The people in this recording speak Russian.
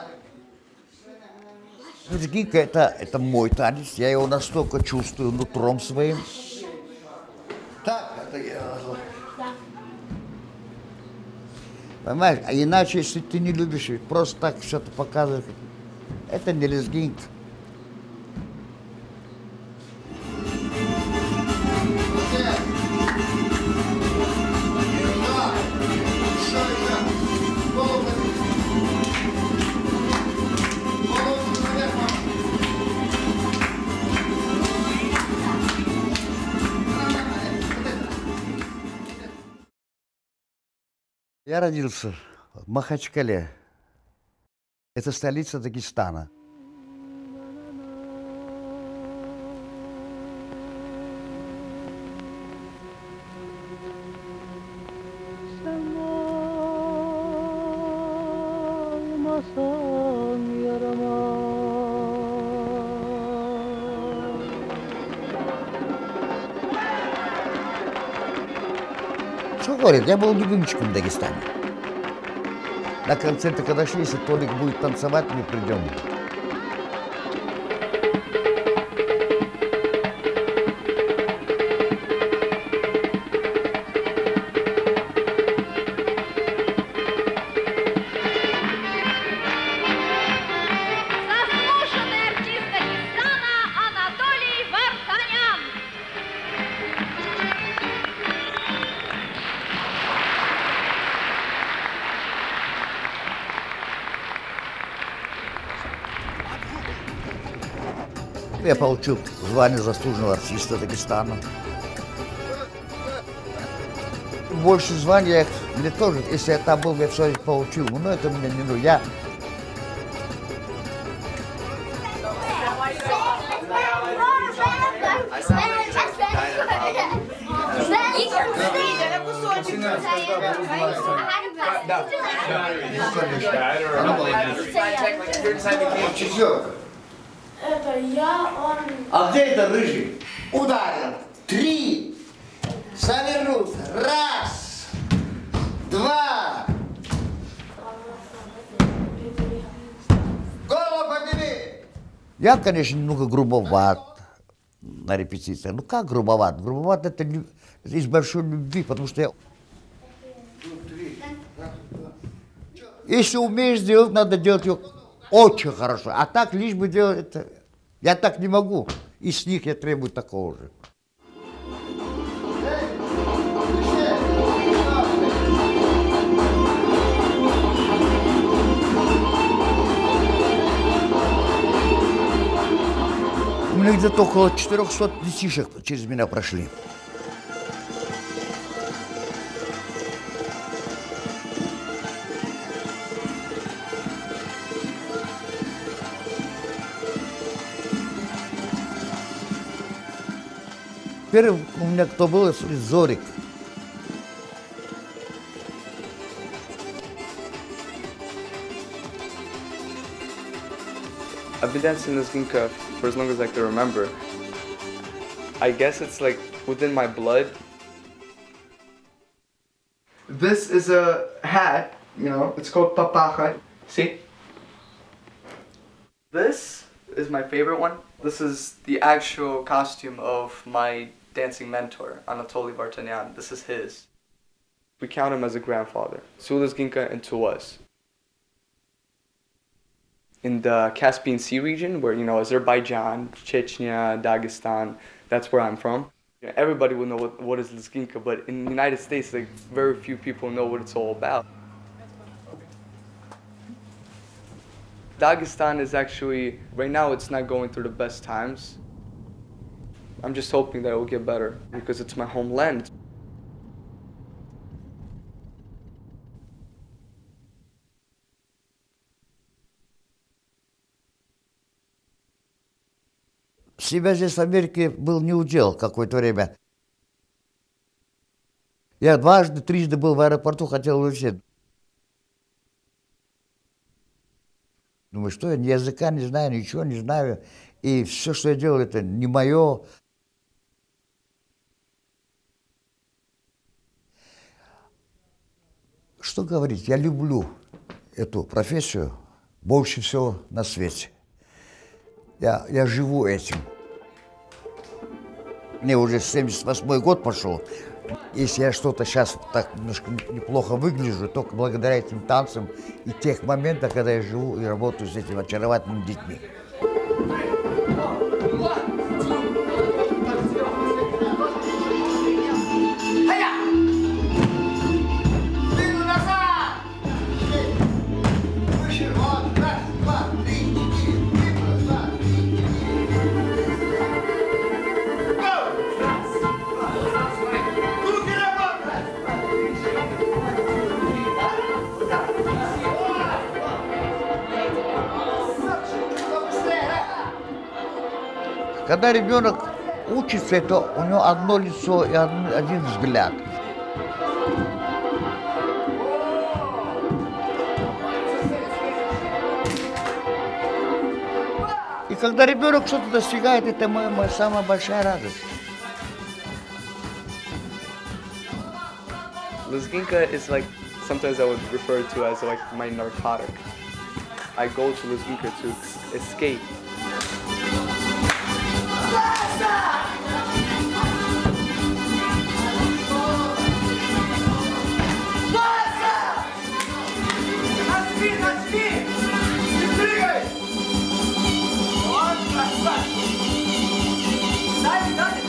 Лезгинка это мой танец, я его настолько чувствую нутром своим. Так, это я. Понимаешь, а иначе, если ты не любишь, просто так что-то показывать, это не лезгинка. Я родился в Махачкале. Это столица Дагестана. Что говорит, я был любимчиком в Дагестане. На концерты, когда шли, если Толик будет танцевать, мы придем. Заслуженный артист Дагестана Анатолий Вартанян. Я получил звание заслуженного артиста Дагестана. Больше звания мне тоже, если я там был, я все получил. Но это мне не нужно. Я... Это я, он... А где это рыжий? Ударил. 3. Завернуть. 1, 2. Голову подними. Я, конечно, немного грубоват на репетициях. Ну как грубоват? Грубоват это из большой любви, потому что я... Если умеешь сделать, надо делать ее очень хорошо. А так лишь бы делать это... Я так не могу. И с них я требую такого же. У меня где-то около 400 детишек через меня прошли. Первый у меня кто был, Зорик. I've been dancing Lezginka for as long as I can remember. I guess it's like within my blood. This is a hat, you know, it's called papaja. See? This is my favorite one. This is the actual costume of my dancing mentor, Anatoly Vartanyan. This is his. We count him as a grandfather. To Lezginka and to us. In the Caspian Sea region, where, you know, Azerbaijan, Chechnya, Dagestan, that's where I'm from. You know, everybody will know what is Lezginka, but in the United States, like, very few people know what it's all about. Dagestan is actually, right now it's not going through the best times. I'm just hoping that it will get better because it's my homeland. Себя здесь в Америке был не удел какое-то время. Я дважды, трижды был в аэропорту, хотел улететь. Думаю, что я ни языка не знаю, ничего не знаю. И все, что я делал, это не мое. Что говорить, я люблю эту профессию. больше всего на свете. Я живу этим. Мне уже 78-й год пошел. Если я что-то сейчас так немножко неплохо выгляжу, только благодаря этим танцам и тех моментах, когда я живу и работаю с этими очаровательными детьми. Когда ребенок учится, это у него одно лицо и один взгляд. И когда ребенок что-то достигает, это моя самая большая радость. Lezginka is like, sometimes I would refer to as like my narcotic. I go to Lezginka to escape. Дальше, дальше.